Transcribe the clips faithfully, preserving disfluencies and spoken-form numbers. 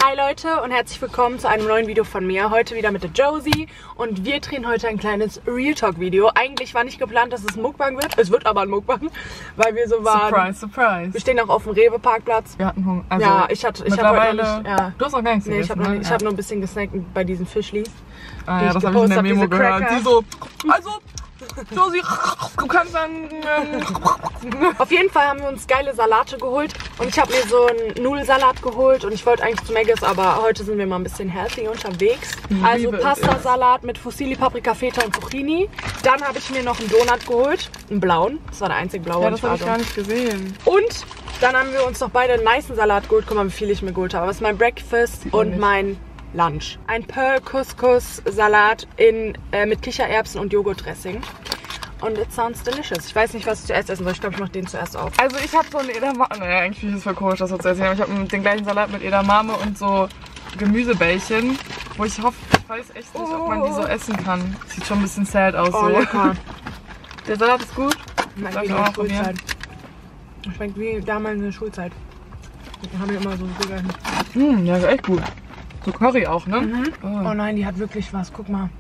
Hi Leute und herzlich willkommen zu einem neuen Video von mir. Heute wieder mit der Josie und wir drehen heute ein kleines Real Talk Video. Eigentlich war nicht geplant, dass es ein Mukbang wird. Es wird aber ein Mukbang, weil wir so waren. Surprise, surprise. Wir stehen auch auf dem Rewe-Parkplatz. Wir hatten Hunger. Also ja, ich hatte, ich habe heute noch nicht. Ja. Du hast noch gar nichts nee, gegessen, ich habe ne? ich ja. hab nur ein bisschen gesnackt bei diesen Fischlis. Ah ja, das habe ich in der Memo gehört. Sie so, also, Josie, du kannst dann... Ähm. Auf jeden Fall haben wir uns geile Salate geholt und ich habe mir so einen Nudelsalat geholt und ich wollte eigentlich zu Maggis, aber heute sind wir mal ein bisschen healthy unterwegs. Also Pasta-Salat mit Fusilli, Paprika, Feta und Zucchini. Dann habe ich mir noch einen Donut geholt, einen blauen. Das war der einzige blaue. Ja, das habe ich gar nicht gesehen. Und dann haben wir uns noch beide einen nicen Salat geholt. Guck mal, wie viel ich mir geholt habe. Das ist mein Breakfast und nicht. Mein Lunch. Ein Pearl Couscous Salat in, äh, mit Kichererbsen und Joghurtdressing. Und it sounds delicious. Ich weiß nicht, was ich zuerst essen soll. Ich glaube, ich mache den zuerst auf. Also ich habe so einen Edamame. Naja, eigentlich finde ich das voll komisch, das so zu essen. Aber ich habe den gleichen Salat mit Edamame und so Gemüsebällchen, wo ich hoffe, ich weiß echt nicht, ob man die so essen kann. Sieht schon ein bisschen sad aus. Oh, so. lecker. Der Salat ist gut. Schmeckt wie in der Schulzeit. Schmeckt wie damals in der Schulzeit. Da haben wir immer so gegessen. Hm, ja, ist echt gut. So Curry auch, ne? Mhm. Oh. Oh nein, die hat wirklich was. Guck mal.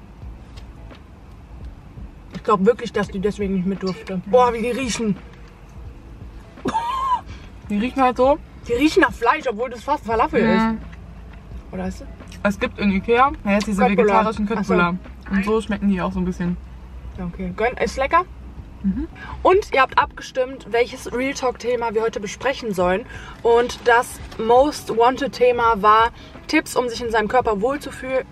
Ich glaube wirklich, dass die deswegen nicht mit durfte. Boah, wie die riechen. Die riechen halt so. Die riechen nach Fleisch, obwohl das fast Falafel mhm. ist. Oder ist es? Es gibt in Ikea ja, jetzt diese Köttbullar. vegetarischen Köttbullar. So. Und so schmecken die auch so ein bisschen. Okay, gönn. Ist lecker. Mhm. Und ihr habt abgestimmt, welches Real Talk Thema wir heute besprechen sollen. Und das Most Wanted Thema war Tipps, um sich in seinem Körper wohlzufühlen.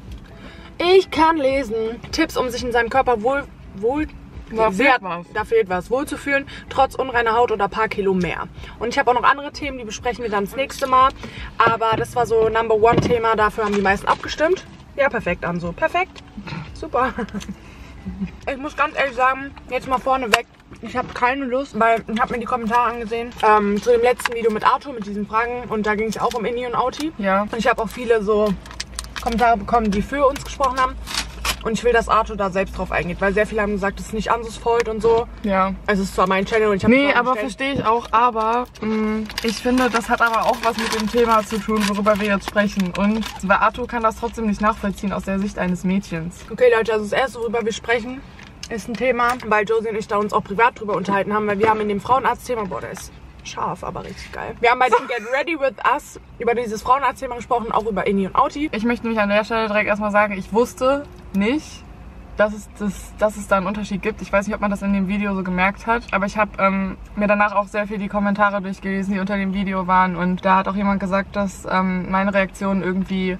Ich kann lesen. Tipps, um sich in seinem Körper wohl... wohl da, sehr, fehlt was. da fehlt was. Wohlzufühlen, trotz unreiner Haut oder ein paar Kilo mehr. Und ich habe auch noch andere Themen, die besprechen wir dann das nächste Mal. Aber das war so Number One Thema. Dafür haben die meisten abgestimmt. Ja, perfekt, Anso. Perfekt. Super. Ich muss ganz ehrlich sagen, jetzt mal vorneweg, ich habe keine Lust, weil ich habe mir die Kommentare angesehen ähm, zu dem letzten Video mit Arthur, mit diesen Fragen. Und da ging es auch um Inni und Auti. Ja. Und ich habe auch viele so Kommentare bekommen, die für uns gesprochen haben. Und ich will, dass Arthur da selbst drauf eingeht, weil sehr viele haben gesagt, das ist nicht Ansus Fault und so. Ja. Also es ist zwar mein Channel und ich habe Nee, aber verstehe ich auch, aber mh, ich finde, das hat aber auch was mit dem Thema zu tun, worüber wir jetzt sprechen. Und weil Arthur kann das trotzdem nicht nachvollziehen aus der Sicht eines Mädchens. Okay Leute, also das erste, worüber wir sprechen, ist ein Thema, weil Josie und ich da uns auch privat drüber unterhalten haben, weil wir haben in dem Frauenarzt-Thema, boah, der ist scharf, aber richtig geil. Wir haben bei dem Get Ready With Us über dieses Frauenarzt-Thema gesprochen, auch über Inni und Auti. Ich möchte nämlich an der Stelle direkt erstmal sagen, ich wusste nicht, dass es, das, dass es da einen Unterschied gibt. Ich weiß nicht, ob man das in dem Video so gemerkt hat, aber ich habe ähm, mir danach auch sehr viel die Kommentare durchgelesen, die unter dem Video waren, und da hat auch jemand gesagt, dass ähm, meine Reaktion irgendwie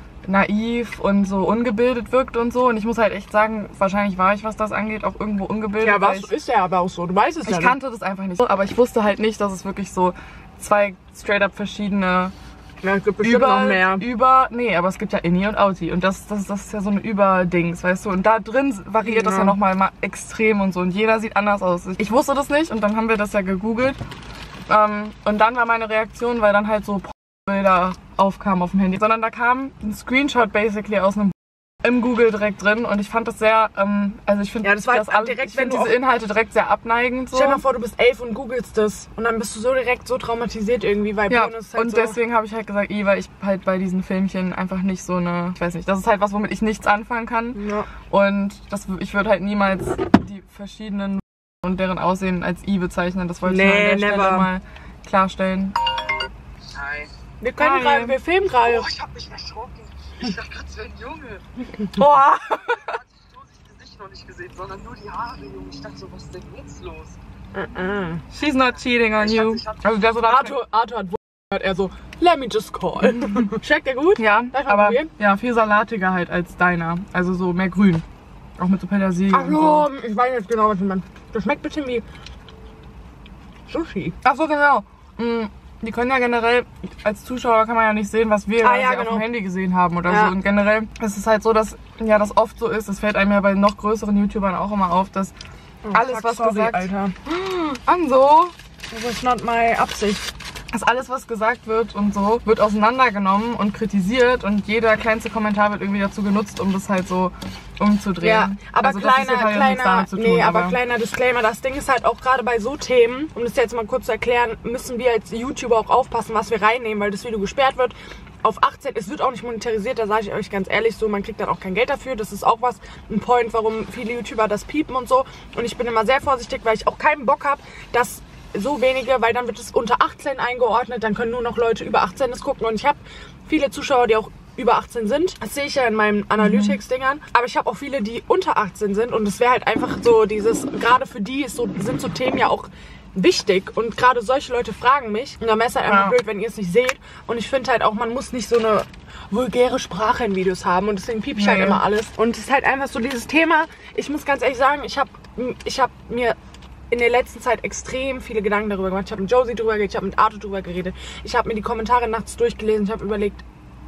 naiv und so ungebildet wirkt und so, und ich muss halt echt sagen, wahrscheinlich war ich, was das angeht, auch irgendwo ungebildet. Ja, was ist ja aber auch so, du weißt es ja. Ich kannte das einfach nicht so, aber ich wusste halt nicht, dass es wirklich so zwei straight up verschiedene ja, es gibt bestimmt über, noch mehr. Über, nee, aber es gibt ja Inni und Auti und das, das, das ist ja so ein Überdings, weißt du, und da drin variiert ja. das ja nochmal mal extrem und so, und jeder sieht anders aus. Ich wusste das nicht und dann haben wir das ja gegoogelt ähm, und dann war meine Reaktion, weil dann halt so Bilder aufkamen auf dem Handy, sondern da kam ein Screenshot basically aus einem im Google direkt drin, und ich fand das sehr, ähm, also ich finde ja, das, war das alle, direkt, ich find diese Inhalte direkt sehr abneigend. So. Stell dir mal vor, du bist elf und googelst das und dann bist du so direkt so traumatisiert irgendwie, weil ja, Porno ist halt und so. Deswegen habe ich halt gesagt, i, weil ich halt bei diesen Filmchen einfach nicht so eine, ich weiß nicht, das ist halt was, womit ich nichts anfangen kann. Ja. Und das, ich würde halt niemals die verschiedenen und deren Aussehen als i bezeichnen. Das wollte nee, ich mal an der never. Stelle mal klarstellen. Hi. Wir können gerade, wir filmen gerade. Oh, ich hab mich erschrocken. Ich dachte gerade, es wäre ein Junge. Boah. Ich hatte so das Gesicht noch nicht gesehen, sondern nur die Haare, Junge. Ich dachte so, was ist denn jetzt los? Uh -uh. She's not cheating on ich you. Hab, ich hab also der so Arthur, Arthur hat hat er so, let me just call. Schmeckt der gut? Ja, aber probieren? ja, viel salatiger halt als deiner. Also so mehr grün. Auch mit so Petersilie. Ach so, so. Ich weiß jetzt genau, was ich meine. Das schmeckt ein bisschen wie Sushi. Ach so, genau. Die können ja generell, als Zuschauer kann man ja nicht sehen, was wir ah, ja, genau. auf dem Handy gesehen haben oder ja. so. Und generell ist es halt so, dass ja das oft so ist, das fällt einem ja bei noch größeren YouTubern auch immer auf, dass oh, alles, fuck, was sorry, gesagt... Alter. Anso! Das ist not my Absicht. dass alles, was gesagt wird und so, wird auseinandergenommen und kritisiert und jeder kleinste Kommentar wird irgendwie dazu genutzt, um das halt so umzudrehen. Ja, aber also, kleiner, das halt kleiner, tun, nee, aber, aber kleiner Disclaimer, das Ding ist halt auch gerade bei so Themen, um das jetzt mal kurz zu erklären, müssen wir als YouTuber auch aufpassen, was wir reinnehmen, weil das Video gesperrt wird. Auf achtzehn, es wird auch nicht monetarisiert, da sage ich euch ganz ehrlich so, man kriegt dann auch kein Geld dafür. Das ist auch was, ein Point, warum viele YouTuber das piepen und so. Und ich bin immer sehr vorsichtig, weil ich auch keinen Bock habe, dass so wenige, weil dann wird es unter achtzehn eingeordnet, dann können nur noch Leute über achtzehn das gucken. Und ich habe viele Zuschauer, die auch über achtzehn sind. Das sehe ich ja in meinen Analytics-Dingern. Aber ich habe auch viele, die unter achtzehn sind. Und es wäre halt einfach so dieses, gerade für die ist so, sind so Themen ja auch wichtig und gerade solche Leute fragen mich und dann wäre es halt einfach ja. blöd, wenn ihr es nicht seht und ich finde halt auch, man muss nicht so eine vulgäre Sprache in Videos haben und deswegen piep ich nee. halt immer alles und es ist halt einfach so dieses Thema, ich muss ganz ehrlich sagen, ich habe ich hab mir in der letzten Zeit extrem viele Gedanken darüber gemacht, ich habe mit Josie drüber geredet, ich habe mit Arthur drüber geredet, ich habe mir die Kommentare nachts durchgelesen, ich habe überlegt,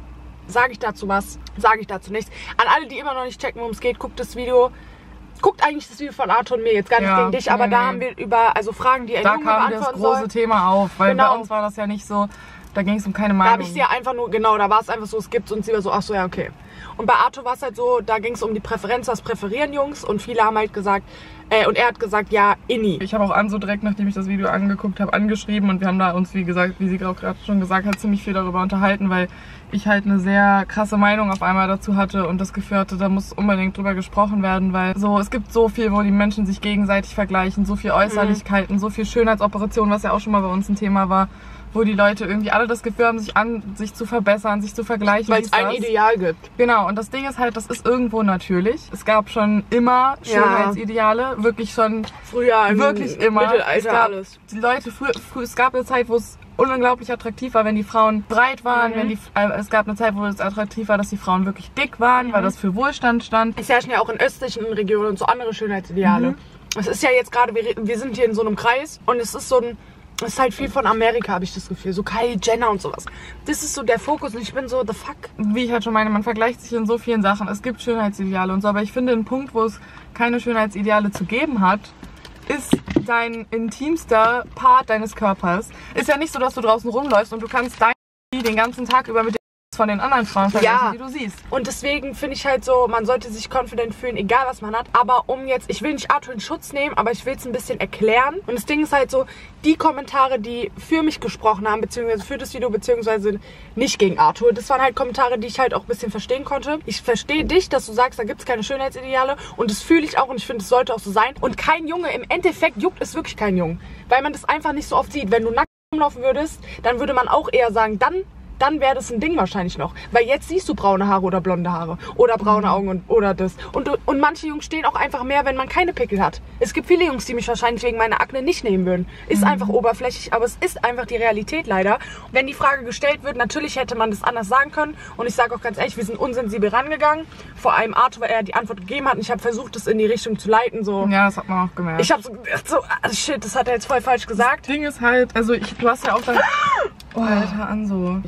sage ich dazu was, sage ich dazu nichts. An alle, die immer noch nicht checken, worum es geht, guckt das Video. Guckt eigentlich das Video von Arthur und mir, jetzt gar nicht ja, gegen dich, nee, aber da haben wir über, also Fragen, die ein da Junge kam beantworten das große soll. Thema auf, weil genau. bei uns war das ja nicht so, da ging es um keine Meinung. Da habe ich sie ja einfach nur, genau, da war es einfach so, es gibt und sie war so, ach so, ja, okay. Und bei Arthur war es halt so, da ging es um die Präferenz, was präferieren Jungs und viele haben halt gesagt, äh, und er hat gesagt, ja, Inni. Ich habe auch Anso direkt, nachdem ich das Video angeguckt habe, angeschrieben und wir haben da uns, wie gesagt, wie sie auch gerade schon gesagt hat, ziemlich viel darüber unterhalten, weil ich halt eine sehr krasse Meinung auf einmal dazu hatte und das Gefühl hatte, da muss unbedingt drüber gesprochen werden, weil so, es gibt so viel, wo die Menschen sich gegenseitig vergleichen, so viel Äußerlichkeiten, mhm. so viel Schönheitsoperationen, was ja auch schon mal bei uns ein Thema war, wo die Leute irgendwie alle das Gefühl haben, sich an sich zu verbessern, sich zu vergleichen. Weil es ein Ideal gibt. Genau, und das Ding ist halt, das ist irgendwo natürlich. Es gab schon immer Schönheitsideale, ja. wirklich schon früher, wirklich immer. Mittelalter es gab, alles. Die Leute, früher, früher, es gab eine Zeit, wo es unglaublich attraktiv war, wenn die Frauen breit waren, mhm. wenn die, äh, es gab eine Zeit, wo es attraktiv war, dass die Frauen wirklich dick waren, mhm. weil das für Wohlstand stand. Es herrschen ja auch in östlichen Regionen und so andere Schönheitsideale. Es mhm. ist ja jetzt gerade, wir, wir sind hier in so einem Kreis und es ist so ein, es ist halt viel von Amerika, habe ich das Gefühl. So Kylie Jenner und sowas. Das ist so der Fokus und ich bin so, the fuck. Wie ich halt schon meine, man vergleicht sich in so vielen Sachen. Es gibt Schönheitsideale und so, aber ich finde, ein Punkt, wo es keine Schönheitsideale zu geben hat, ist dein intimster Part deines Körpers. Ist ja nicht so, dass du draußen rumläufst und du kannst dein den ganzen Tag über mit von den anderen Frauen vergleichen, ja. die du siehst. Und deswegen finde ich halt so, man sollte sich confident fühlen, egal was man hat. Aber um jetzt, ich will nicht Arthur in Schutz nehmen, aber ich will es ein bisschen erklären. Und das Ding ist halt so, die Kommentare, die für mich gesprochen haben, beziehungsweise für das Video, beziehungsweise nicht gegen Arthur, das waren halt Kommentare, die ich halt auch ein bisschen verstehen konnte. Ich verstehe dich, dass du sagst, da gibt es keine Schönheitsideale. Und das fühle ich auch und ich finde, es sollte auch so sein. Und kein Junge, im Endeffekt juckt es wirklich kein Jungen. Weil man das einfach nicht so oft sieht. Wenn du nackt rumlaufen würdest, dann würde man auch eher sagen, dann... dann wäre das ein Ding wahrscheinlich noch. Weil jetzt siehst du braune Haare oder blonde Haare. Oder braune Augen und, oder das. Und, und manche Jungs stehen auch einfach mehr, wenn man keine Pickel hat. Es gibt viele Jungs, die mich wahrscheinlich wegen meiner Akne nicht nehmen würden. Ist mhm. einfach oberflächlich, aber es ist einfach die Realität leider. Wenn die Frage gestellt wird, natürlich hätte man das anders sagen können. Und ich sage auch ganz ehrlich, wir sind unsensibel rangegangen. Vor allem Arthur, weil er die Antwort gegeben hat. Und ich habe versucht, das in die Richtung zu leiten. So. Ja, das hat man auch gemerkt. Ich habe so gedacht, so, also shit, das hat er jetzt voll falsch gesagt. Das Ding ist halt, also ich, du hast ja auch dann... Oh, Alter, Anso.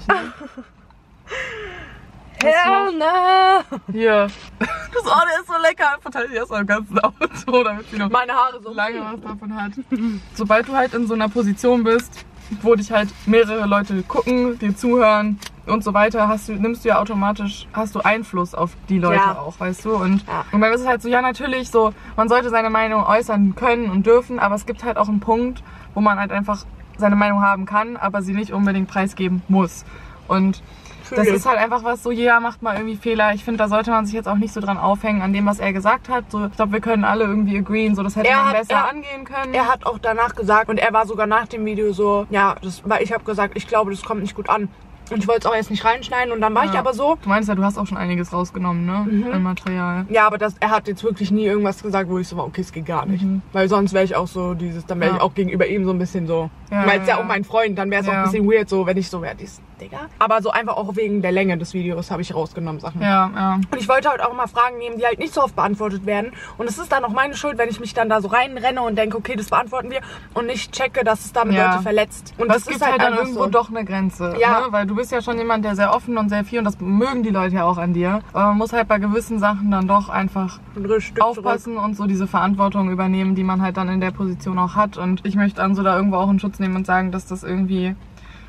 Hell no! Hier. Das oh, der ist so lecker. Verteilt die erstmal im ganzen Auto, damit sie noch meine Haare so lange was davon hat. Sobald du halt in so einer Position bist, wo dich halt mehrere Leute gucken, dir zuhören und so weiter, hast du, nimmst du ja automatisch, hast du Einfluss auf die Leute ja. auch, weißt du? Und, ja. und dann ist es halt so, ja natürlich so, man sollte seine Meinung äußern können und dürfen, aber es gibt halt auch einen Punkt, wo man halt einfach seine Meinung haben kann, aber sie nicht unbedingt preisgeben muss. Und das ist halt einfach was, so jeder macht mal irgendwie Fehler. Ich finde, da sollte man sich jetzt auch nicht so dran aufhängen an dem, was er gesagt hat. So, ich glaube, wir können alle irgendwie agreeen, so das hätte er man hat, besser er, angehen können. Er hat auch danach gesagt und er war sogar nach dem Video so, ja, das, weil ich habe gesagt, ich glaube, das kommt nicht gut an. Und ich wollte es auch jetzt nicht reinschneiden und dann war ja. ich aber so. Du meinst ja, du hast auch schon einiges rausgenommen, ne? Mhm. Im Material. Ja, aber das, er hat jetzt wirklich nie irgendwas gesagt, wo ich so war, okay, es geht gar nicht. Mhm. Weil sonst wäre ich auch so dieses, dann wäre ja. ich auch gegenüber ihm so ein bisschen so. Ja, weil es ja, ja auch mein Freund, dann wäre es ja. auch ein bisschen weird so, wenn ich so wäre, dieses Digga. Aber so einfach auch wegen der Länge des Videos habe ich rausgenommen Sachen. Ja, ja. Und ich wollte halt auch mal Fragen nehmen, die halt nicht so oft beantwortet werden. Und es ist dann auch meine Schuld, wenn ich mich dann da so reinrenne und denke, okay, das beantworten wir und nicht checke, dass es damit ja. Leute verletzt. Und das, das gibt ist halt, halt dann irgendwo so. Doch eine Grenze. Ja. Ne? Weil du bist ja schon jemand, der sehr offen und sehr viel und das mögen die Leute ja auch an dir. Aber man muss halt bei gewissen Sachen dann doch einfach aufpassen zurück. Und so diese Verantwortung übernehmen, die man halt dann in der Position auch hat. Und ich möchte Anso da irgendwo auch in Schutz nehmen und sagen, dass das irgendwie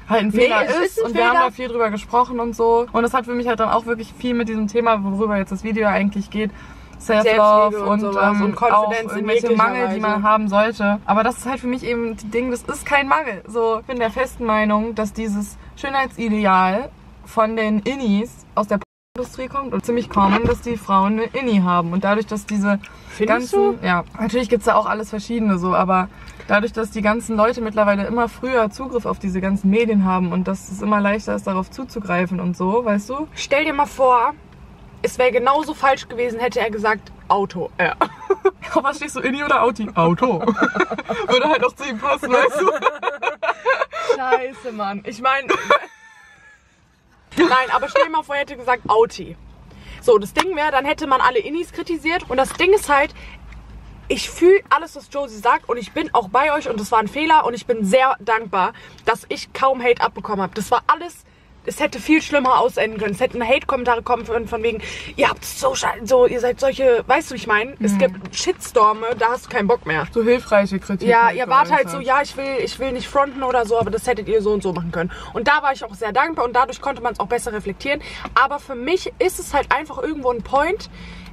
halt ein Fehler Nee, es ist, ist ein und wir haben Fehler. da viel drüber gesprochen und so. Und das hat für mich halt dann auch wirklich viel mit diesem Thema, worüber jetzt das Video eigentlich geht, Self-Love Selbstliebe und und, sowas ähm, und Confidence auch in irgendwelche jeglicher Mangel, die man Weise. haben sollte. Aber das ist halt für mich eben das Ding, das ist kein Mangel. So, ich bin der festen Meinung, dass dieses Schönheitsideal von den Innis aus der Industrie kommt und ziemlich common, dass die Frauen eine Inni haben. Und dadurch, dass diese Findest ganzen, ja, natürlich gibt's da auch alles Verschiedene so, aber dadurch, dass die ganzen Leute mittlerweile immer früher Zugriff auf diese ganzen Medien haben und dass es immer leichter ist, darauf zuzugreifen und so, weißt du? Stell dir mal vor, es wäre genauso falsch gewesen, hätte er gesagt Auto. Ja. Was stehst du, Inni oder Auti? Auto. Würde halt auch zu ihm passen, weißt du? Scheiße, Mann. Ich meine... Nein, aber stell dir mal vor, er hätte gesagt Auti. So, das Ding wäre, dann hätte man alle Innis kritisiert. Und das Ding ist halt, ich fühle alles, was Josie sagt und ich bin auch bei euch und das war ein Fehler und ich bin sehr dankbar, dass ich kaum Hate abbekommen habe. Das war alles, es hätte viel schlimmer ausenden können. Es hätten Hate-Kommentare kommen können von wegen, ihr habt so scheiße, so, ihr seid solche, weißt du, wie ich meine? Es gibt Shitstorme, da hast du keinen Bock mehr. So hilfreiche Kritik. Ja, halt ihr für wart euch halt so, ja, ich will, ich will nicht fronten oder so, aber das hättet ihr so und so machen können. Und da war ich auch sehr dankbar und dadurch konnte man es auch besser reflektieren. Aber für mich ist es halt einfach irgendwo ein Point.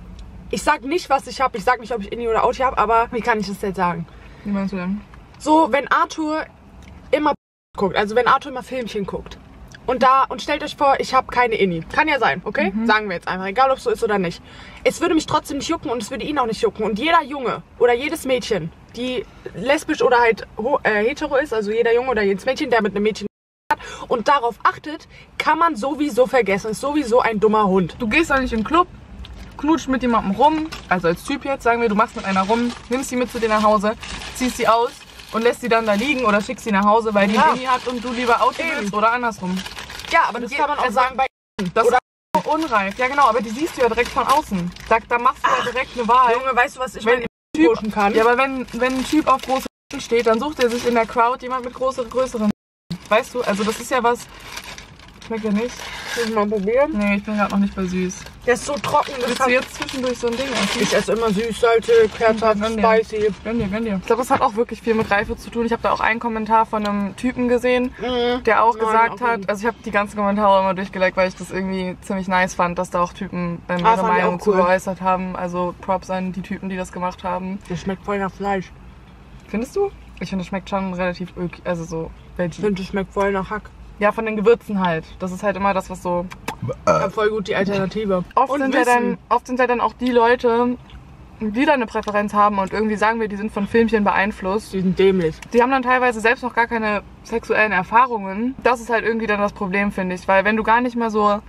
Ich sag nicht, was ich habe, ich sag nicht, ob ich Inni oder Auti habe, aber wie kann ich das jetzt sagen? Wie meinst du denn? So, wenn Arthur immer guckt, also wenn Arthur immer Filmchen guckt und da, und stellt euch vor, ich habe keine Inni. Kann ja sein, okay? Mhm. Sagen wir jetzt einfach, egal ob es so ist oder nicht. Es würde mich trotzdem nicht jucken und es würde ihn auch nicht jucken. Und jeder Junge oder jedes Mädchen, die lesbisch oder halt ho- äh, hetero ist, also jeder Junge oder jedes Mädchen, der mit einem Mädchen hat und darauf achtet, kann man sowieso vergessen. Ist sowieso ein dummer Hund. Du gehst doch nicht in den Club, knutscht mit jemandem rum, also als Typ jetzt, sagen wir, du machst mit einer rum, nimmst sie mit zu dir nach Hause, ziehst sie aus und lässt sie dann da liegen oder schickst sie nach Hause, weil die Ja. ein Inni hat und du lieber Auto Eben. willst oder andersrum. Ja, aber das Je- kann man auch also- sagen bei... Das Oder- ist so unreif. Ja genau, aber die siehst du ja direkt von außen. Da, da machst du ja direkt eine Wahl. Junge, weißt du, was ich Wenn meine Typ- pushen kann? Ja, aber wenn, wenn ein Typ auf große steht, dann sucht er sich in der Crowd jemand mit größeren, größeren. Weißt du, also das ist ja was... Schmeckt ja nicht. Soll ich mal probieren? Nee, ich bin gerade noch nicht bei süß. Der ist so trocken, das Willst kann... du jetzt zwischendurch so ein Ding essen? Ich esse immer süß, salzig, herzhaft, Gönn dir. spicy. Gönn dir, gönn dir. Ich glaube, das hat auch wirklich viel mit Reife zu tun. Ich habe da auch einen Kommentar von einem Typen gesehen, Mhm. der auch Nein, gesagt auch hat, nicht. also ich habe die ganzen Kommentare immer durchgeliked, weil ich das irgendwie ziemlich nice fand, dass da auch Typen ähm, Ah, ihre fand ich Meinung auch zu cool. geäußert haben. Also Props an die Typen, die das gemacht haben. Das schmeckt voll nach Fleisch. Findest du? Ich finde, das schmeckt schon relativ öki, also so Ich veggie. finde, das schmeckt voll nach Hack. Ja, von den Gewürzen halt. Das ist halt immer das, was so... Ich hab voll gut die Alternative. Oft Und sind, ja Wissen. dann, oft sind ja dann auch die Leute, die da eine Präferenz haben und irgendwie sagen wir, die sind von Filmchen beeinflusst. Die sind dämlich. Die haben dann teilweise selbst noch gar keine sexuellen Erfahrungen. Das ist halt irgendwie dann das Problem, finde ich. Weil wenn du gar nicht mal so...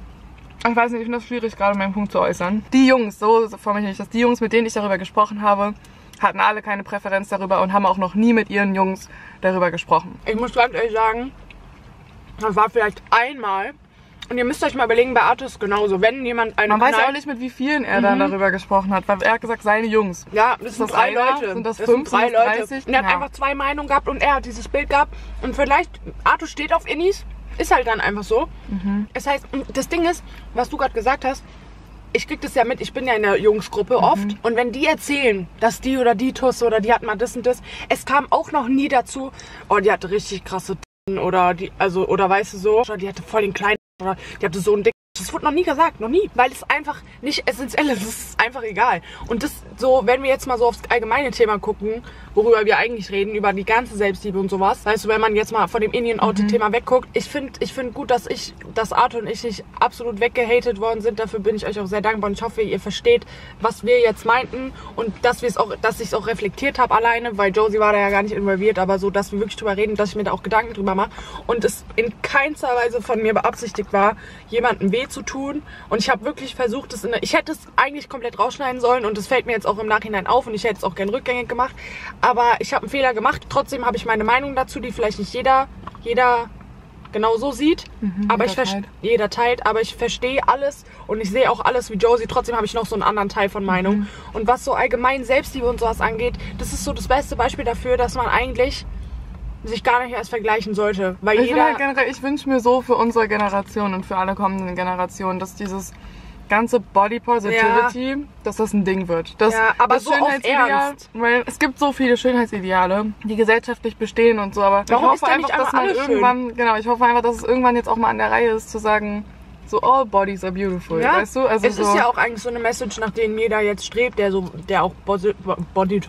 Ich weiß nicht, ich finde das schwierig, gerade meinen Punkt zu äußern. Die Jungs, so formuliere ich das, die Jungs, mit denen ich darüber gesprochen habe, hatten alle keine Präferenz darüber und haben auch noch nie mit ihren Jungs darüber gesprochen. Ich muss ganz ehrlich sagen, das war vielleicht einmal. Und ihr müsst euch mal überlegen, bei Arthur ist es genauso. Wenn jemand einen Man weiß knallt- auch nicht, mit wie vielen er dann darüber gesprochen hat, weil er hat gesagt, seine Jungs. Ja, das sind das drei einer? Leute. Sind das sind fünf? drei Sind das Leute. dreißig? Und er hat Ja. einfach zwei Meinungen gehabt und er hat dieses Bild gehabt. Und vielleicht, Arthur steht auf Innis, ist halt dann einfach so. Mhm. Das heißt, das Ding ist, was du gerade gesagt hast, ich krieg das ja mit, ich bin ja in der Jungsgruppe oft. Und wenn die erzählen, dass die oder die Tusse oder die hat mal das und das, es kam auch noch nie dazu, oh, die hatte richtig krasse T- oder die, also, oder weißt du so, oder die hatte voll den kleinen, oder die hatte so einen dicken. Das wurde noch nie gesagt, noch nie. Weil es einfach nicht essentiell ist, es ist einfach egal. Und das so, wenn wir jetzt mal so aufs allgemeine Thema gucken, worüber wir eigentlich reden, über die ganze Selbstliebe und sowas. Weißt du, wenn man jetzt mal von dem Indian-Auto-Thema wegguckt, ich finde ich find gut, dass ich, dass Arthur und ich nicht absolut weggehatet worden sind. Dafür bin ich euch auch sehr dankbar und ich hoffe, ihr versteht, was wir jetzt meinten und dass wir es auch, dass ich es auch reflektiert habe alleine, weil Josie war da ja gar nicht involviert, aber so, dass wir wirklich drüber reden, dass ich mir da auch Gedanken drüber mache und es in keinster Weise von mir beabsichtigt war, jemandem weh zu tun. Und ich habe wirklich versucht, es in der, ich hätte es eigentlich komplett rausschneiden sollen und es fällt mir jetzt auch im Nachhinein auf und ich hätte es auch gern rückgängig gemacht. Aber ich habe einen Fehler gemacht. Trotzdem habe ich meine Meinung dazu, die vielleicht nicht jeder, jeder genau so sieht. Mhm, aber jeder ich verstehe, teilt. jeder teilt, aber ich verstehe alles und ich sehe auch alles wie Josie. Trotzdem habe ich noch so einen anderen Teil von Meinung. Mhm. Und was so allgemein Selbstliebe und sowas angeht, das ist so das beste Beispiel dafür, dass man eigentlich sich gar nicht erst vergleichen sollte. Weil Ich, jeder... halt generell, ich wünsche mir so für unsere Generation und für alle kommenden Generationen, dass dieses ganze Body Positivity, ja. dass das ein Ding wird. Das, ja, aber das so Schönheitsideal, weil es gibt so viele Schönheitsideale, die gesellschaftlich bestehen und so, aber Warum ich hoffe ist denn einfach, nicht dass man irgendwann, schön? genau, ich hoffe einfach, dass es irgendwann jetzt auch mal an der Reihe ist, zu sagen, so all bodies are beautiful, ja. weißt du? Also es so ist ja auch eigentlich so eine Message, nach denen jeder jetzt strebt, der so, der auch Body, Body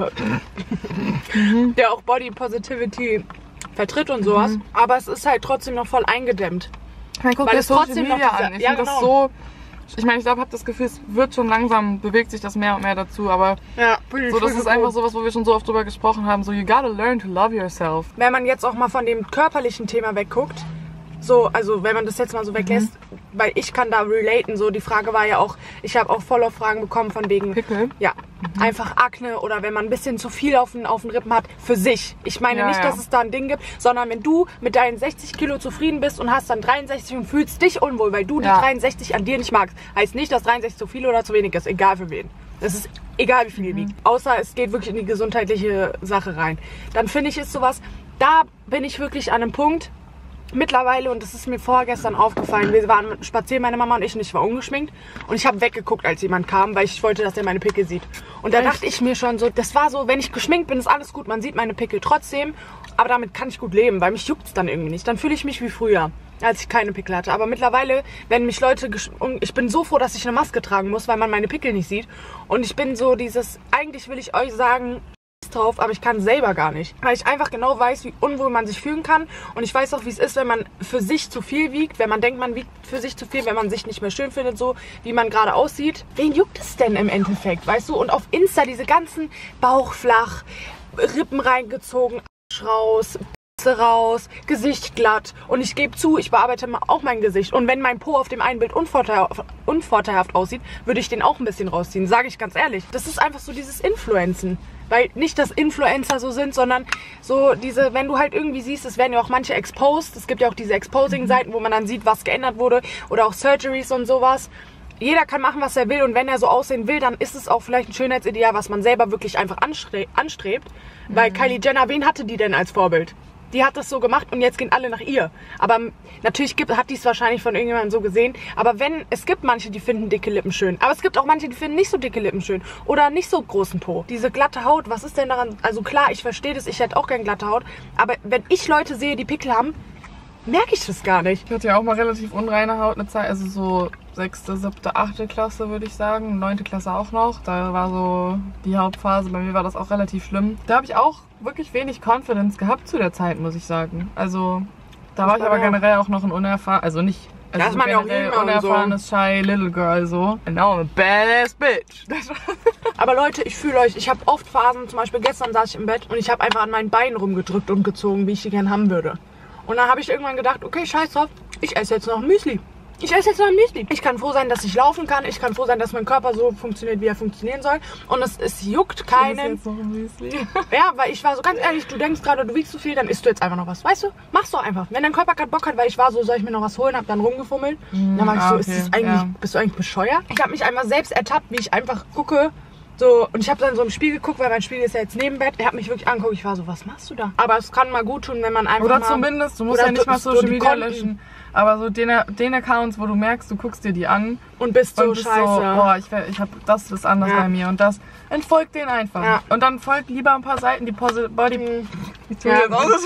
der auch Body Positivity vertritt und sowas. Mhm. Aber es ist halt trotzdem noch voll eingedämmt. Man guckt weil es trotzdem noch Media diese, an. Ich ja, finde genau. das so. Ich meine, ich glaube, habe das Gefühl, es wird schon langsam, bewegt sich das mehr und mehr dazu, aber ja, so, das ist einfach sowas, wo wir schon so oft drüber gesprochen haben, so you gotta learn to love yourself. Wenn man jetzt auch mal von dem körperlichen Thema wegguckt, so, also wenn man das jetzt mal so weglässt, mhm. weil ich kann da relaten, so die Frage war ja auch, ich habe auch voll auf Fragen bekommen von wegen Pickel? Ja, mhm. einfach Akne oder wenn man ein bisschen zu viel auf den, auf den Rippen hat, für sich. Ich meine ja, nicht, ja. dass es da ein Ding gibt, sondern wenn du mit deinen sechzig Kilo zufrieden bist und hast dann dreiundsechzig und fühlst dich unwohl, weil du ja. die dreiundsechzig an dir nicht magst, heißt nicht, dass dreiundsechzig zu viel oder zu wenig ist, egal für wen. Es ist egal, wie viel ihr wiegt. Außer es geht wirklich in die gesundheitliche Sache rein. Dann finde ich, ist sowas, da bin ich wirklich an einem Punkt, mittlerweile, und das ist mir vorgestern aufgefallen, wir waren spazieren, meine Mama und ich, und ich war ungeschminkt und ich habe weggeguckt, als jemand kam, weil ich wollte, dass er meine Pickel sieht. Und da Echt? dachte ich mir schon so, das war so, wenn ich geschminkt bin, ist alles gut, man sieht meine Pickel trotzdem, aber damit kann ich gut leben, weil mich juckt es dann irgendwie nicht. Dann fühle ich mich wie früher, als ich keine Pickel hatte. Aber mittlerweile, wenn mich Leute, ich bin so froh, dass ich eine Maske tragen muss, weil man meine Pickel nicht sieht. Und ich bin so dieses, eigentlich will ich euch sagen, drauf, aber ich kann selber gar nicht. Weil ich einfach genau weiß, wie unwohl man sich fühlen kann und ich weiß auch, wie es ist, wenn man für sich zu viel wiegt, wenn man denkt, man wiegt für sich zu viel, wenn man sich nicht mehr schön findet, so wie man gerade aussieht. Wen juckt es denn im Endeffekt, weißt du? Und auf Insta diese ganzen Bauch flach, Rippen reingezogen, Arsch raus, Pisse raus, Gesicht glatt und ich gebe zu, ich bearbeite auch mein Gesicht und wenn mein Po auf dem einen Bild unvorteilhaft, unvorteilhaft aussieht, würde ich den auch ein bisschen rausziehen, sage ich ganz ehrlich. Das ist einfach so dieses Influenzen. Weil nicht, dass Influencer so sind, sondern so diese, wenn du halt irgendwie siehst, es werden ja auch manche exposed. Es gibt ja auch diese Exposing-Seiten, wo man dann sieht, was geändert wurde. Oder auch Surgeries und sowas. Jeder kann machen, was er will. Und wenn er so aussehen will, dann ist es auch vielleicht ein Schönheitsideal, was man selber wirklich einfach anstre- anstrebt. Mhm. Weil Kylie Jenner, wen hatte die denn als Vorbild? Die hat das so gemacht und jetzt gehen alle nach ihr. Aber natürlich gibt, hat die es wahrscheinlich von irgendjemandem so gesehen. Aber wenn, es gibt manche, die finden dicke Lippen schön. Aber es gibt auch manche, die finden nicht so dicke Lippen schön. Oder nicht so großen Po. Diese glatte Haut, was ist denn daran? Also klar, ich verstehe das, ich hätte auch gern glatte Haut. Aber wenn ich Leute sehe, die Pickel haben, merke ich das gar nicht. Ich hatte ja auch mal relativ unreine Haut eine Zeit, also so sechste, siebte, achte Klasse würde ich sagen, neunte Klasse auch noch. Da war so die Hauptphase, bei mir war das auch relativ schlimm. Da habe ich auch wirklich wenig Confidence gehabt zu der Zeit, muss ich sagen. Also da war ich aber generell auch noch ein unerfahren, also nicht, also das ist man ja auch jünger unerfahrenes so. Shy Little Girl so. And now I'm a badass bitch. Aber Leute, ich fühle euch, ich habe oft Phasen, zum Beispiel gestern saß ich im Bett und ich habe einfach an meinen Beinen rumgedrückt und gezogen, wie ich die gern haben würde. Und dann habe ich irgendwann gedacht, okay, scheiß drauf, ich esse jetzt noch ein Müsli. Ich esse jetzt noch ein Müsli. Ich kann froh sein, dass ich laufen kann. Ich kann froh sein, dass mein Körper so funktioniert, wie er funktionieren soll. Und es, es juckt keinen. Jetzt noch ein Müsli. Ja, weil ich war so ganz ehrlich, du denkst gerade, du wiegst zu viel, dann isst du jetzt einfach noch was. Weißt du? Mach's doch einfach. Wenn dein Körper gerade Bock hat, weil ich war so, soll ich mir noch was holen, hab dann rumgefummelt. Mm, dann war ich so, okay, ist das eigentlich, ja. Bist du eigentlich bescheuert? Ich habe mich einmal selbst ertappt, wie ich einfach gucke. So, und ich habe dann so im Spiegel geguckt, weil mein Spiegel ist ja jetzt neben Bett. Ich habe mich wirklich angeguckt, ich war so, was machst du da? Aber es kann mal gut tun, wenn man einfach Oder mal, zumindest, du musst ja nicht mal Social Media löschen. Aber so den, den Accounts, wo du merkst, du guckst dir die an. Und bist so und bist scheiße. So, boah, ich, ich hab das ist anders ja. bei mir und das. Entfolgt denen einfach. Ja. Und dann folgt lieber ein paar Seiten, die Posi- Body, mhm. ja.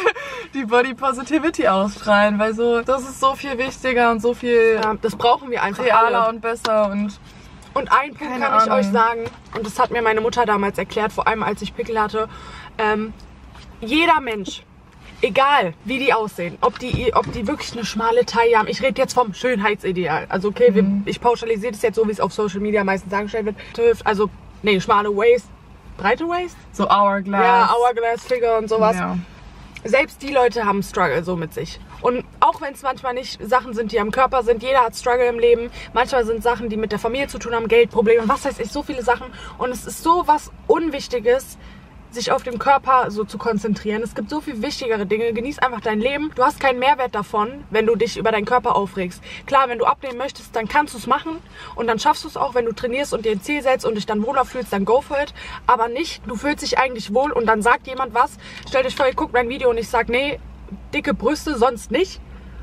die Body Positivity ausstrahlen. Weil so, das ist so viel wichtiger und so viel ja, das brauchen wir einfach realer alle. Und besser und Und einen Punkt Keine kann ich Ahnung. euch sagen, und das hat mir meine Mutter damals erklärt, vor allem als ich Pickel hatte, ähm, jeder Mensch, egal wie die aussehen, ob die, ob die wirklich eine schmale Taille haben, ich rede jetzt vom Schönheitsideal, also okay, mhm. wir, ich pauschalisiere das jetzt so, wie es auf Social Media meistens dargestellt wird, also nee, schmale Waist, breite Waist? So Hourglass. Ja, Hourglass Figure und sowas. Ja. Selbst die Leute haben Struggle so mit sich. Und auch wenn es manchmal nicht Sachen sind, die am Körper sind, jeder hat Struggle im Leben. Manchmal sind Sachen, die mit der Familie zu tun haben, Geldprobleme, was weiß ich, so viele Sachen. Und es ist so was Unwichtiges, sich auf den Körper so zu konzentrieren. Es gibt so viel wichtigere Dinge. Genieß einfach dein Leben. Du hast keinen Mehrwert davon, wenn du dich über deinen Körper aufregst. Klar, wenn du abnehmen möchtest, dann kannst du es machen und dann schaffst du es auch, wenn du trainierst und dir ein Ziel setzt und dich dann wohler fühlst, dann go for it. Aber nicht, du fühlst dich eigentlich wohl und dann sagt jemand was. Stellt euch vor, ihr guckt mein Video und ich sag, nee, dicke Brüste, sonst nicht.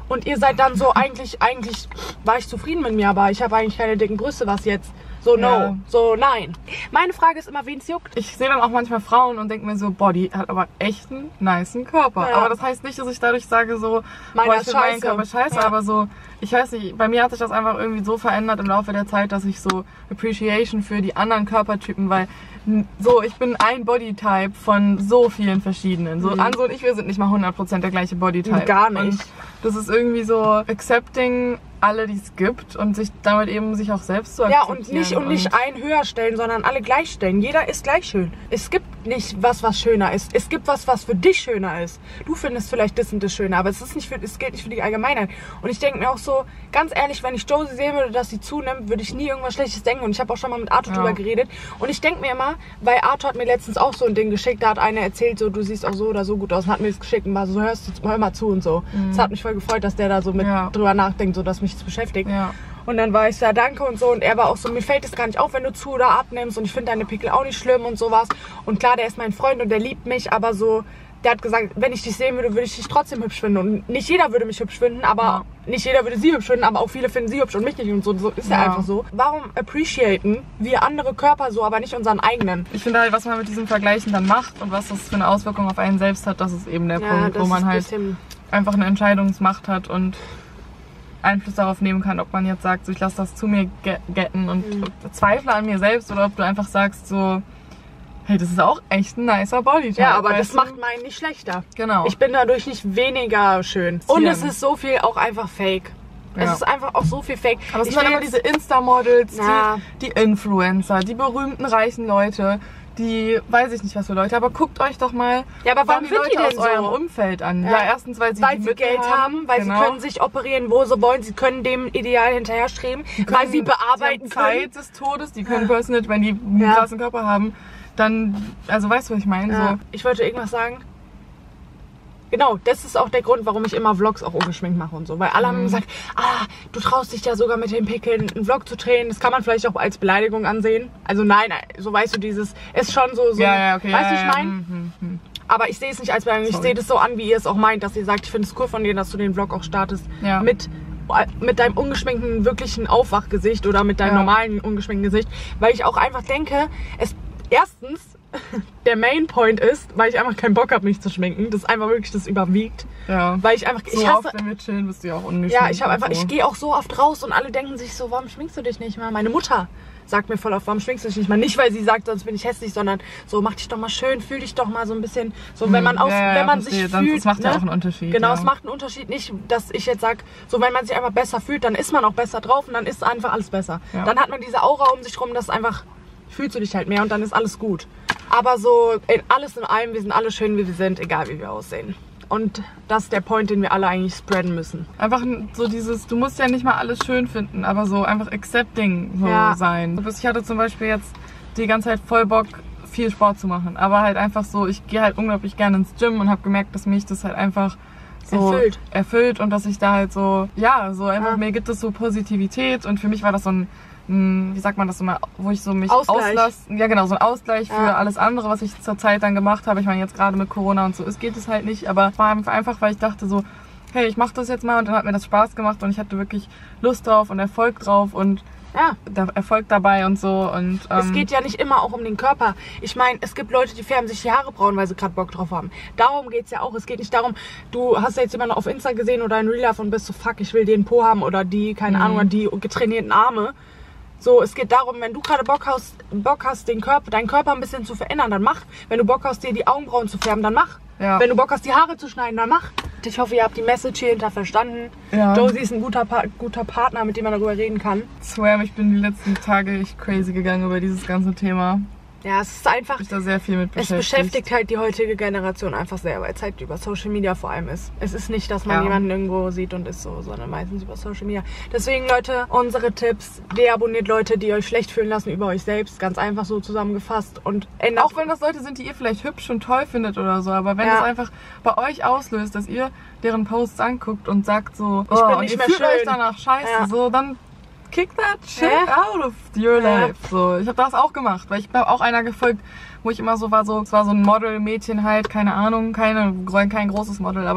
Und ihr seid dann so, eigentlich, eigentlich war ich zufrieden mit mir, aber ich habe eigentlich keine dicken Brüste, was jetzt? So, no. Ja. So, nein. Meine Frage ist immer, wen es juckt. Ich sehe dann auch manchmal Frauen und denke mir so, boah, die hat aber echt einen nicen Körper. Ja. Aber das heißt nicht, dass ich dadurch sage so, Meiner boah, ich ist finde meinen scheiße. Körper scheiße, Ja. aber so, ich weiß nicht, bei mir hat sich das einfach irgendwie so verändert im Laufe der Zeit, dass ich so Appreciation für die anderen Körpertypen, weil so, ich bin ein Bodytype von so vielen verschiedenen. So, Mhm. Anso und ich, wir sind nicht mal hundert Prozent der gleiche Bodytype. Gar nicht. Und das ist irgendwie so accepting alle, die es gibt und sich damit eben sich auch selbst zu Ja, akzeptieren. und nicht, und nicht einen höher stellen, sondern alle gleich stellen. Jeder ist gleich schön. Es gibt nicht was, was schöner ist. Es gibt was, was für dich schöner ist. Du findest vielleicht das und das schöner, aber es ist nicht für, es gilt nicht für die Allgemeinheit. Und ich denke mir auch so, ganz ehrlich, wenn ich Josie sehen würde, dass sie zunimmt, würde ich nie irgendwas Schlechtes denken. Und ich habe auch schon mal mit Arthur Ja. drüber geredet. Und ich denke mir immer, weil Arthur hat mir letztens auch so ein Ding geschickt, da hat einer erzählt, so, du siehst auch so oder so gut aus und hat mir das geschickt und war so, hörst du, hör mal zu und so. Es hat mich voll gefreut, dass der da so mit Ja. drüber nachdenkt, so dass mich das beschäftigt. Ja. Und dann war ich so, ja, danke und so. Und er war auch so, mir fällt es gar nicht auf, wenn du zu oder abnimmst. Und ich finde deine Pickel auch nicht schlimm und sowas. Und klar, der ist mein Freund und der liebt mich. Aber so, der hat gesagt, wenn ich dich sehen würde, würde ich dich trotzdem hübsch finden. Und nicht jeder würde mich hübsch finden, aber Ja. nicht jeder würde sie hübsch finden. Aber auch viele finden sie hübsch und mich nicht. Und so, so ist ja Ja. einfach so. Warum appreciaten wir andere Körper so, aber nicht unseren eigenen? Ich finde halt, was man mit diesem Vergleichen dann macht und was das für eine Auswirkung auf einen selbst hat, das ist eben der Punkt, wo man halt einfach eine Entscheidungsmacht hat und Einfluss darauf nehmen kann, ob man jetzt sagt, so, ich lasse das zu mir ge- getten und Mhm. zweifle an mir selbst oder ob du einfach sagst so, hey, das ist auch echt ein nicer Bodytype. Ja, aber das weißt du? macht meinen nicht schlechter. Genau. Ich bin dadurch nicht weniger schön. Und Zieren. es ist so viel auch einfach fake. Es Ja. ist einfach auch so viel fake. aber es Ich sind dann will immer jetzt- diese Insta-Models, Ja. die, die Influencer, die berühmten reichen Leute, die, weiß ich nicht was für Leute, aber guckt euch doch mal Ja, aber warum die sind Leute die denn aus so? eurem Umfeld an. Ja, Ja. erstens, weil sie, weil die sie Mittel Geld haben, weil genau. sie können sich operieren, wo sie wollen, sie können dem Ideal hinterherstreben, weil sie bearbeiten die haben können. Zeit des Todes, die können Personal, wenn die einen Ja. krassen Körper haben, dann, also weißt du, was ich meine? Ja. So, Ich wollte irgendwas sagen. Genau, das ist auch der Grund, warum ich immer Vlogs auch ungeschminkt mache und so. Weil alle Mhm. haben gesagt, ah, du traust dich ja sogar mit den Pickeln einen Vlog zu drehen. Das kann man vielleicht auch als Beleidigung ansehen. Also nein, so weißt du, dieses ist schon so, so ja, ja, okay. weißt du, ja, ich ja, meine? hm, hm, hm. Aber ich sehe es nicht als Beleidigung. Ich Sorry. sehe das so an, wie ihr es auch meint, dass ihr sagt, ich finde es cool von dir, dass du den Vlog auch startest. Ja. Mit, mit deinem ungeschminkten, wirklichen Aufwachgesicht oder mit deinem Ja. normalen, ungeschminkten Gesicht. Weil ich auch einfach denke, es erstens der Main Point ist, weil ich einfach keinen Bock habe, mich zu schminken. Das ist einfach wirklich, das überwiegt. Ja. Weil ich einfach, So ich hasse, oft, wenn wir chillen, bist du ja auch ungeschminkt. ja, ich habe und einfach, so. ich gehe auch so oft raus und alle denken sich so, warum schminkst du dich nicht mal? Meine Mutter sagt mir voll oft, warum schminkst du dich nicht mal? Nicht, weil sie sagt, sonst bin ich hässlich, sondern so, mach dich doch mal schön, fühl dich doch mal so ein bisschen, so, wenn man Hm, aus, ja, ja, wenn man verstehe. sich Dann- fühlt. das macht ja ne? auch einen Unterschied, Genau, ja. es macht einen Unterschied nicht, dass ich jetzt sag, so, wenn man sich einfach besser fühlt, dann ist man auch besser drauf und dann ist einfach alles besser. Ja. Dann hat man diese Aura um sich rum, das ist einfach, fühlst du dich halt mehr und dann ist alles gut. Aber so, in alles in allem, wir sind alle schön, wie wir sind, egal wie wir aussehen. Und das ist der Point, den wir alle eigentlich spreaden müssen. Einfach so dieses, du musst ja nicht mal alles schön finden, aber so einfach accepting so Ja. sein. Ich hatte zum Beispiel jetzt die ganze Zeit voll Bock, viel Sport zu machen. Aber halt einfach so, ich gehe halt unglaublich gerne ins Gym und habe gemerkt, dass mich das halt einfach so Erfüllt. erfüllt und dass ich da halt so, ja, so einfach, Ja. mir gibt es so Positivität und für mich war das so ein, ein, wie sagt man das so mal, wo ich so mich Ausgleich. auslasse. Ja genau, so ein Ausgleich für Ja. alles andere, was ich zur Zeit dann gemacht habe. Ich meine, jetzt gerade mit Corona und so, es geht es halt nicht, aber es war einfach, weil ich dachte so, hey, ich mache das jetzt mal und dann hat mir das Spaß gemacht und ich hatte wirklich Lust drauf und Erfolg drauf und Ja. der Erfolg dabei und so und ähm, Es geht ja nicht immer auch um den Körper. Ich meine, es gibt Leute, die färben sich die Haare braun, weil sie gerade Bock drauf haben. Darum geht's ja auch. Es geht nicht darum, du hast ja jetzt jemanden auf Insta gesehen oder in Real Life und bist so, fuck, ich will den Po haben oder die, keine Mhm. Ahnung, die getrainierten Arme. So, es geht darum, wenn du gerade Bock hast, Bock hast, den Körper, deinen Körper ein bisschen zu verändern, dann mach. Wenn du Bock hast, dir die Augenbrauen zu färben, dann mach. Ja. Wenn du Bock hast, die Haare zu schneiden, dann mach. Ich hoffe, ihr habt die Message hier hinter verstanden. Ja. Josie ist ein guter, pa guter Partner, mit dem man darüber reden kann. swear, ich bin die letzten Tage echt crazy gegangen über dieses ganze Thema. Ja, es ist einfach... Ich bin da sehr viel mit Es beschäftigt. beschäftigt halt die heutige Generation einfach sehr, weil es halt über Social Media vor allem ist. Es ist nicht, dass man Ja. jemanden irgendwo sieht und ist so, sondern meistens über Social Media. Deswegen, Leute, unsere Tipps. Deabonniert Leute, die euch schlecht fühlen lassen über euch selbst. Ganz einfach so zusammengefasst. Und ändert... Auch wenn das Leute sind, die ihr vielleicht hübsch und toll findet oder so, aber wenn Ja. das einfach bei euch auslöst, dass ihr deren Posts anguckt und sagt so, Ich oh, bin und nicht ihr mehr fühlt schön. euch danach scheiße, Ja. so, dann kick that shit Ja. out of your Ja. life. So, ich habe das auch gemacht, weil ich habe auch einer gefolgt, wo ich immer so war, so, es war so ein Model-Mädchen halt, keine Ahnung, keine, kein großes Model, aber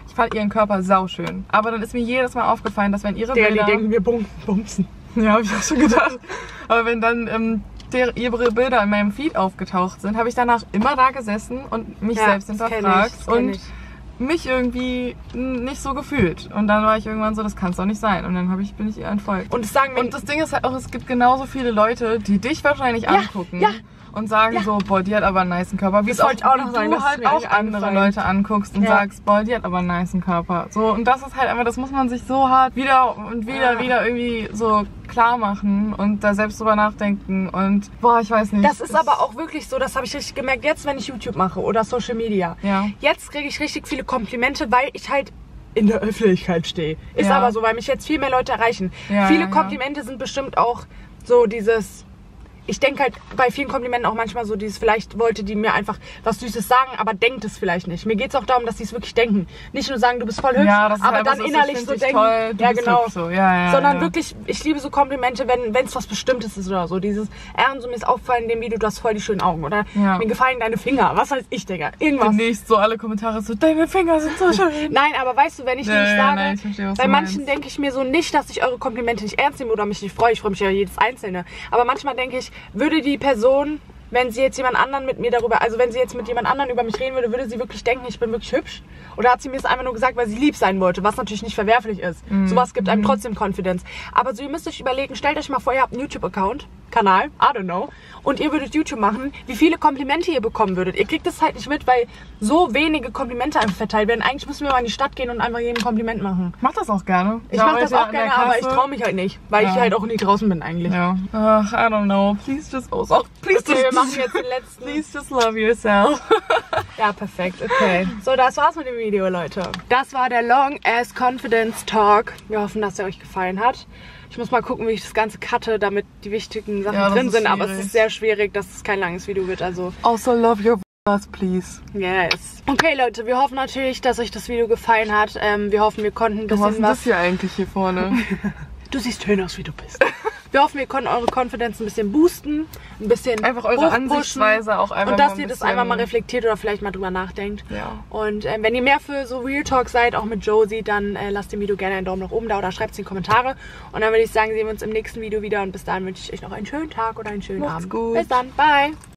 Ich fand ihren Körper sauschön. Aber dann ist mir jedes Mal aufgefallen, dass wenn ihre Der, Bilder... die denken, wir bum bumsen. Ja, habe ich auch schon gedacht. Aber wenn dann ähm, der, ihre Bilder in meinem Feed aufgetaucht sind, habe ich danach immer da gesessen und mich Ja, selbst das kenn hinterfragt ich, das kenn und ich. mich irgendwie nicht so gefühlt. Und dann war ich irgendwann so, das kann es doch nicht sein. Und dann hab ich, bin ich ihr entfolgt. Und das sagen Und das Ding ist halt auch, es gibt genauso viele Leute, die dich wahrscheinlich angucken. ja. Und sagen Ja. so, boah, die hat aber einen nicen Körper. Wie Das es auch, wollte ich auch noch wie sagen, du das ist halt mir auch eigentlich andere eingefallen. Leute anguckst und Ja. sagst, boah, die hat aber einen nicen Körper. So, und das ist halt einfach, das muss man sich so hart wieder und wieder, Ja. wieder irgendwie so klar machen und da selbst drüber nachdenken und, boah, ich weiß nicht. Das ist aber auch wirklich so, das habe ich richtig gemerkt, jetzt wenn ich YouTube mache oder Social Media. Ja. Jetzt kriege ich richtig viele Komplimente, weil ich halt in der Öffentlichkeit stehe. Ist Ja. aber so, weil mich jetzt viel mehr Leute erreichen. Ja, viele ja, ja. Komplimente sind bestimmt auch so dieses... Ich denke halt bei vielen Komplimenten auch manchmal so dieses, vielleicht wollte die mir einfach was Süßes sagen, aber denkt es vielleicht nicht. Mir geht es auch darum, dass sie es wirklich denken. Nicht nur sagen, du bist voll hübsch, Ja, das ist aber einfach dann so, ich innerlich find so dich denken, toll, du ja bist genau, hübsch so. Ja, ja, sondern ja. wirklich, ich liebe so Komplimente, wenn es was Bestimmtes ist oder so. Dieses, Ehren, so mir ist aufgefallen in dem Video, du hast voll die schönen Augen oder Ja. mir gefallen deine Finger, was weiß ich, Digga, irgendwas. Demnächst so alle Kommentare so, deine Finger sind so schön. Nein, aber weißt du, wenn ich Ja, nicht ja, sage, nein, ich verstehe, was bei du manchen meinst. denke ich mir so nicht, dass ich eure Komplimente nicht ernst nehme oder mich nicht freue. Ich freue mich ja jedes Einzelne. Aber manchmal denke ich, würde die Person, wenn sie jetzt jemand anderen mit mir darüber, also wenn sie jetzt mit jemand anderen über mich reden würde, würde sie wirklich denken, ich bin wirklich hübsch? Oder hat sie mir das einfach nur gesagt, weil sie lieb sein wollte, was natürlich nicht verwerflich ist. Mhm. Sowas gibt einem trotzdem Confidence. Aber so, ihr müsst euch überlegen, stellt euch mal vor, ihr habt einen YouTube-Account, Kanal, I don't know, und ihr würdet YouTube machen, wie viele Komplimente ihr bekommen würdet. Ihr kriegt das halt nicht mit, weil so wenige Komplimente einfach verteilt werden. Eigentlich müssen wir mal in die Stadt gehen und einfach jedem Kompliment machen. Ich mach das auch gerne. Ich mache das arbeite auch an der gerne, aber ich Kasse. traue mich halt nicht, weil ich Ja. halt auch nie draußen bin eigentlich. Ja. Ach, I don't know. Please just oh, oh, please Okay, just, wir machen jetzt den letzten. please just love yourself. Ja, perfekt, okay. So, das war's mit dem Video, Leute. Das war der Long Ass Confidence Talk. Wir hoffen, dass er euch gefallen hat. Ich muss mal gucken, wie ich das Ganze cutte, damit die wichtigen Sachen Ja, das drin ist sind. Aber es schwierig. ist sehr schwierig, dass es kein langes Video wird. Also, Also love your ass, please. yes. Okay, Leute, wir hoffen natürlich, dass euch das Video gefallen hat. Ähm, wir hoffen, wir konnten ein Was ist bisschen denn das was... hier eigentlich hier vorne? Du siehst schön aus, wie du bist. Wir hoffen, wir konnten eure Confidence ein bisschen boosten, ein bisschen Einfach eure hochpushen. Ansichtsweise auch einfach Und dass mal ein ihr das bisschen- einfach mal reflektiert oder vielleicht mal drüber nachdenkt. Ja. Und ähm, wenn ihr mehr für so Real Talk seid, auch mit Josie, dann äh, lasst dem Video gerne einen Daumen nach oben da oder schreibt es in die Kommentare. Und dann würde ich sagen, sehen wir uns im nächsten Video wieder. Und bis dahin wünsche ich euch noch einen schönen Tag oder einen schönen Macht's Abend. gut. Bis dann. Bye.